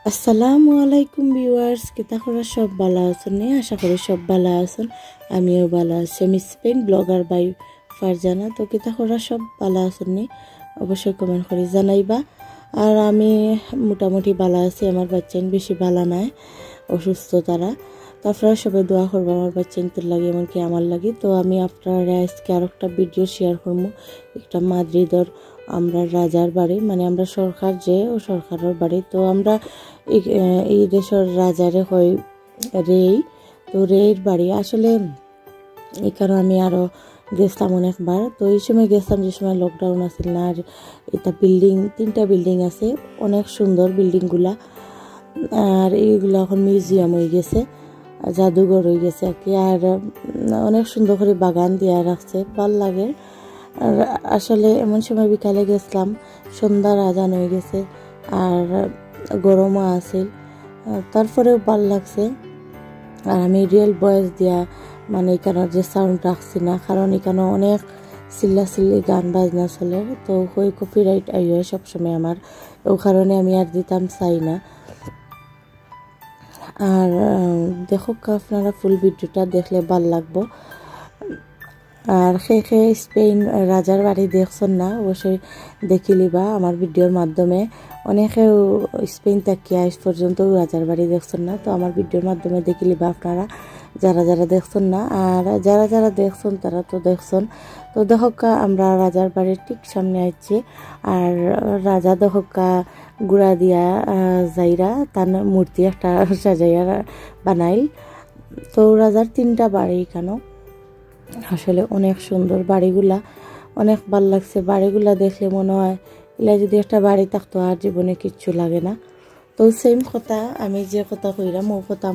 আসসালামু আলাইকুম ভিউয়ার্স, কিতা করা সব ভালো আছেন? আশা করি সব ভালো আছেন। আমিও ভালো আছি। আমি স্পেন ব্লগার বাই ফারজানা। তো কিতা করা সব ভালো আছেন? অবশ্যই কমেন্ট করে জানাইবা। আর আমি মোটামুটি ভালো আছি। আমার বাচ্চান বেশি ভালো নাই, অসুস্থ তারা। তো আপনারা সবাই দোয়া করবো আমার বাচ্চানদের লাগে, এমনকি আমার লাগে। তো আমি আপনারা আজকে আর একটা ভিডিও শেয়ার করবো, একটা মাদ্রিদর আমরা রাজার বাড়ি, মানে আমরা সরকার যে ও সরকারের বাড়ি। তো আমরা এই দেশের রাজারে হয় রেই। তো রেইর বাড়ি আসলে এখানে আমি আরও গেছিলাম অনেকবার। তো এই সময় গেছিলাম যে সময় লকডাউন আছিল না। আর এটা বিল্ডিং, 3টা বিল্ডিং আছে, অনেক সুন্দর বিল্ডিংগুলা। আর এইগুলো এখন মিউজিয়াম হয়ে গেছে, জাদুঘর হয়ে গেছে আর কি। আর অনেক সুন্দর করে বাগান দিয়া রাখছে, ভাল লাগে। আর আসলে এমন সময় বিকালে গেছিলাম, সন্ধ্যার আজান হয়ে গেছে আর গরমও আছিল, তারপরেও ভাল লাগছে। আর আমি রিয়েল ভয়েস দিয়া মানে এখানে যে সাউন্ড রাখছি না, কারণ এখানে অনেক চিল্লি গান বাজনা চলে। তো ওই কপিরাইট আইয় সবসময় আমার, ও কারণে আমি আর দিতাম চাই না। আর দেখো আপনারা ফুল ভিডিওটা দেখলে ভাল লাগবো। আর সে স্পেন রাজার বাড়ি দেখছেন না, অবশ্যই দেখিলিবা আমার ভিডিওর মাধ্যমে। অনেকেও স্পেন তাকিয়া আজ পর্যন্ত রাজার বাড়ি দেখছেন না, তো আমার ভিডিওর মাধ্যমে দেখিলিবা আপনারা যারা যারা দেখছেন না। আর যারা যারা দেখছেন তারা তো দেখছেন। তো দেখকা আমরা রাজার বাড়ির ঠিক সামনে আইছি। আর রাজা দেখকা গুড়া দিয়া যাইরা তার মূর্তি একটা সাজাইয়া বানাইল। তো রাজার 3টা বাড়ি এখানে, আসলে অনেক সুন্দর বাড়িগুলা, অনেক ভাল লাগছে। বাড়িগুলা দেখলে মনে হয় এলা যদি একটা বাড়ি থাকতো আর জীবনে কিচ্ছু লাগে না। তো সেম কথা আমি যে কথা কইরাম, ও কথা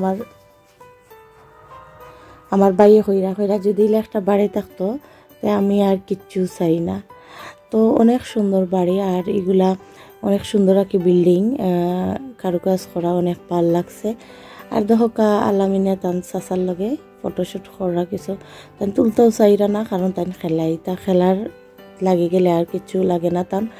আমার বাইয়ে কইরা যদি এলা একটা বাড়ি থাকতো তাই আমি আর কিচ্ছু চাই না। তো অনেক সুন্দর বাড়ি, আর এগুলা অনেক সুন্দর আর কি বিল্ডিং, কারুকাজ করা, অনেক ভাল লাগছে। আর দেখা আলামিনা তান চাচার লগে ফটোশুট করা কিছু তান তুলতেও চাইরা না, কারণ তান খেলাই, তা খেলার লাগে গেলে আর কিছু লাগে না তান।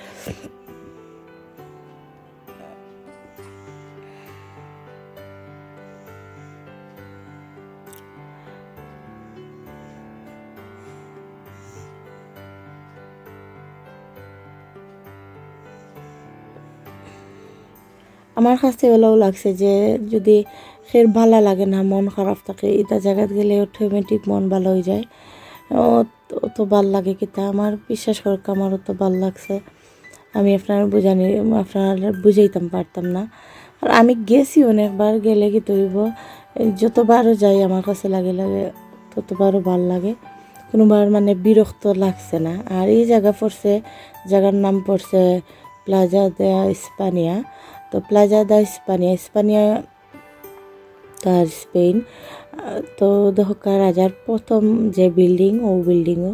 আমার কাছে ওলাও লাগছে যে যদি ফের ভালো লাগে না, মন খারাপ থাকে, এটা জায়গায় গেলে অটোমেটিক মন ভালো হয়ে যায়। অত ভাল লাগে কিতা আমার বিশ্বাস করক, আমার অত ভাল লাগছে। আমি আপনার বুঝাইতাম পারতাম না। আর আমি গেছি অনেকবার, গেলে কি তৈব যতবারও যাই আমার কাছে লাগে ততবারও ভাল লাগে, কোনোবার মানে বিরক্ত লাগছে না। আর এই জায়গার নাম পড়ছে প্লাজা দে ইস্পানিয়া। তো প্লাজা দা ইস্পানিয়া তার স্পেন। তো দেখা রাজার প্রথম যে বিল্ডিং, ও বিল্ডিংও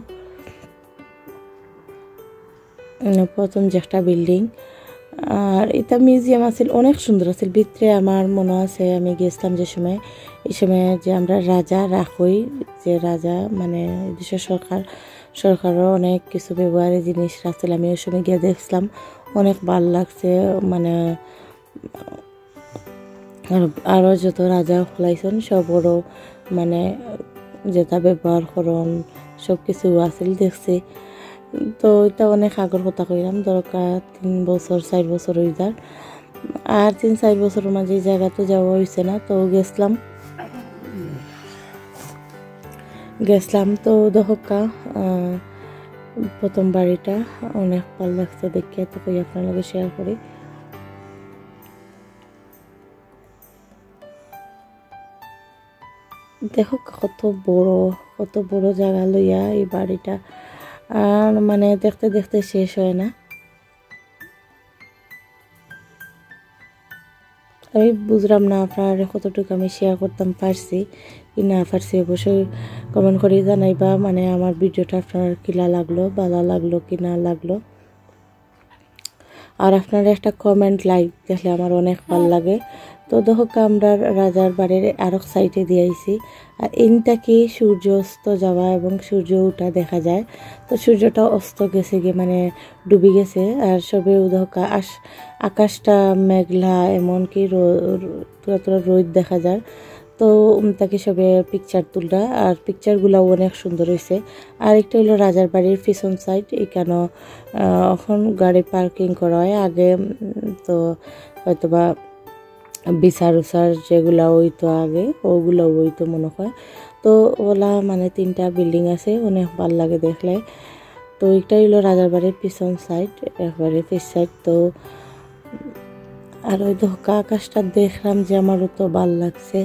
প্রথম যে একটা বিল্ডিং। আর এটা মিউজিয়াম আছিল, অনেক সুন্দর আছিল ভিতরে। আমার মনে আছে আমি গেছিলাম যে সময়, এই সময় যে আমরা রাজা রাখই, যে রাজা মানে দেশের সরকারও অনেক কিছু ব্যবহারের জিনিস রাখছিল। আমি ওই সময় গিয়ে দেখছিলাম, অনেক ভালো লাগছে। মানে আরও যত রাজা খোলাইছেন সবরও মানে যেটা ব্যবহার করন সব কিছু আছিল দেখছি। তো এটা অনেক আগর কথা কইলাম, দরকার 3 বছর 4 বছর হয়ে যার। আর 3-4 বছরের মাঝে এই জায়গা তো যাওয়া হয়েছে না। তো গেছলাম তো দেখা প্রথম বাড়িটা অনেক ভালো লাগছে দেখে, তো কই আপনার লগে শেয়ার করি। দেখো কত বড় জায়গা লইয়া এই বাড়িটা, আর মানে দেখতে দেখতে শেষ হয় না। আমি বুঝলাম না আপনার কতটুকু আমি শেয়ার করতাম পারছি কি না পারছি, অবশ্যই কমেন্ট করে জানাইবা। মানে আমার ভিডিওটা আপনার কিলা লাগলো, ভালো লাগলো কি না লাগলো। আর আপনারা একটা কমেন্ট লাইক দেখলে আমার অনেক ভালো লাগে। তো দেখো আমরা রাজার বাড়ির আরেক সাইডে দিয়েছি, আর ইনটাকে সূর্য অস্ত যাওয়া এবং সূর্য ওঠা দেখা যায়। তো সূর্যটা অস্ত গেছে গিয়ে মানে ডুবে গেছে, আর সবে দেখো আকাশটা মেঘলা, এমনকি তোরা রোদ দেখা যায়। তো তাকে সবে পিকচার তুলরা, আর পিকচারগুলোও অনেক সুন্দর হয়েছে। আর একটা হলো রাজার বাড়ির পিছন সাইড, এখানে এখন গাড়ি পার্কিং করা হয়। আগে তো হয়তোবা বিচার উচার যেগুলা হইতো আগে, ওগুলো হইতো মনে হয়। তো ওলা মানে 3টা বিল্ডিং আছে, অনেক ভাল লাগে দেখলে। তো এটা হইলো রাজার বাড়ির পিছন সাইড, একবারে পিছ সাইড। তো আর ওই ধোকা আকাশটা দেখলাম যে আমারও তো ভাল লাগছে।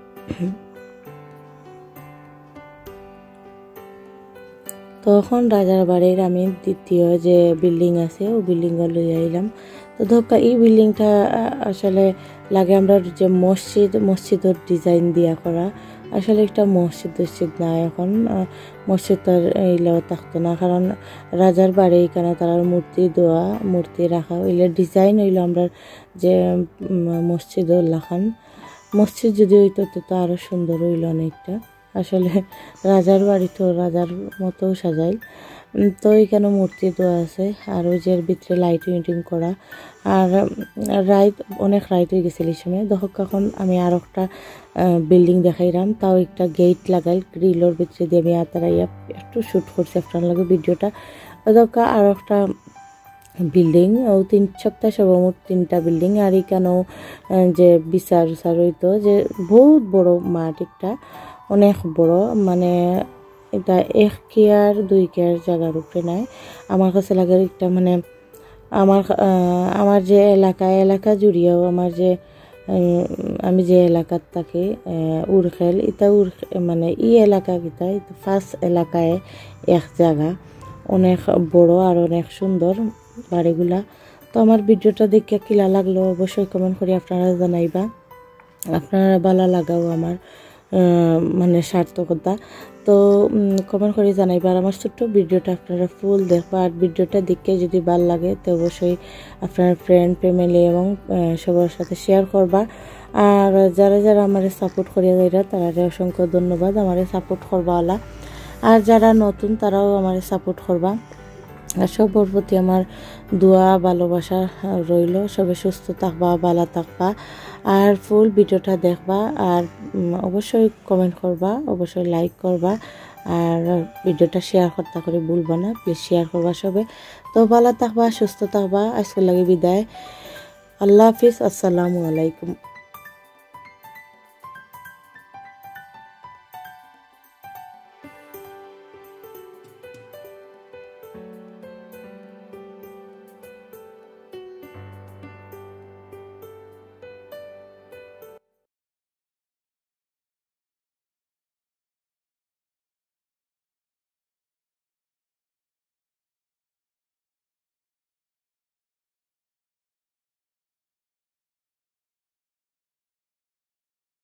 তখন রাজার বাড়ির আমি দ্বিতীয় যে বিল্ডিং আছে ও বিল্ডিং লই আইলাম। তো ধোকা এই বিল্ডিংটা আসলে লাগে আমরা যে মসজিদের ডিজাইন দিয়া করা, আসলে একটা মসজিদ না, এখন মসজিদ তার এইলাও থাকতো না, কারণ রাজার বাড়ি এখানে তার মূর্তি রাখা হইলে ডিজাইন হইলো আমরা যে মসজিদ লাখান। মসজিদ যদি হইতো তো আরো সুন্দর হইল অনেকটা। আসলে রাজার বাড়ি তো রাজার মতো সাজাই। তো এখানে মূর্তি দেওয়া আছে, আর ওই যে ভিতরে লাইটিং করা। আর অনেক রাইট হয়ে গেছিল এই সময়। এখন আমি আর একটা বিল্ডিং দেখাইলাম, তাও একটা গেট লাগাই গ্রিলের ভিতরে দিয়ে আমি আতারাইয়া একটু শ্যুট করছি আপনার লাগে ভিডিওটা। আর একটা বিল্ডিং ও 3 সপ্তাহ সর্বমোট 3টা বিল্ডিং। আর এখানেও যে বিচার হইতো যে বহুত বড় মাঠ, একটা অনেক বড়, মানে এটা 1 কেয়ার 2 কেয়ার জায়গার উপরে নাই। আমার কাছে লাগে একটা মানে আমার যে এলাকা জুড়িয়েও আমার যে আমি যে এলাকার থাকি উরখেল, এটা মানে এলাকা কিতা ফার্স্ট এলাকায় এক জায়গা অনেক বড় আর অনেক সুন্দর বাড়িগুলা। তো আমার ভিডিওটা দেখে কিলা লাগলো অবশ্যই কমেন্ট করে আপনারা জানাইবা। আপনারা ভালো লাগাও আমার মানে সার্থকতা। তো কমেন্ট করে জানাইবা। আর আমার ছোট্ট ভিডিওটা আপনারা ফুল দেখবা, আর ভিডিওটা দেখে যদি ভালো লাগে তো অবশ্যই আপনার ফ্রেন্ড ফ্যামিলি এবং সবার সাথে শেয়ার করবা। আর যারা আমার সাপোর্ট করিয়া যাইরা তারা অসংখ্য ধন্যবাদ, আমার সাপোর্ট করবা ওলা। আর যারা নতুন তারাও আমার সাপোর্ট করবা। আর সবার প্রতি আমার দোয়া ভালোবাসা রইল। সবে সুস্থ থাকবা, ভালো থাকবা, আর ফুল ভিডিওটা দেখবা। আর অবশ্যই কমেন্ট করবা, অবশ্যই লাইক করবা, আর ভিডিওটা শেয়ার করতে করে ভুলবা না, প্লিজ শেয়ার করবা সবে। তো ভালো থাকবা, সুস্থ থাকবা। আজকের লাগে বিদায়। আল্লাহ হাফিজ, আসসালামু আলাইকুম।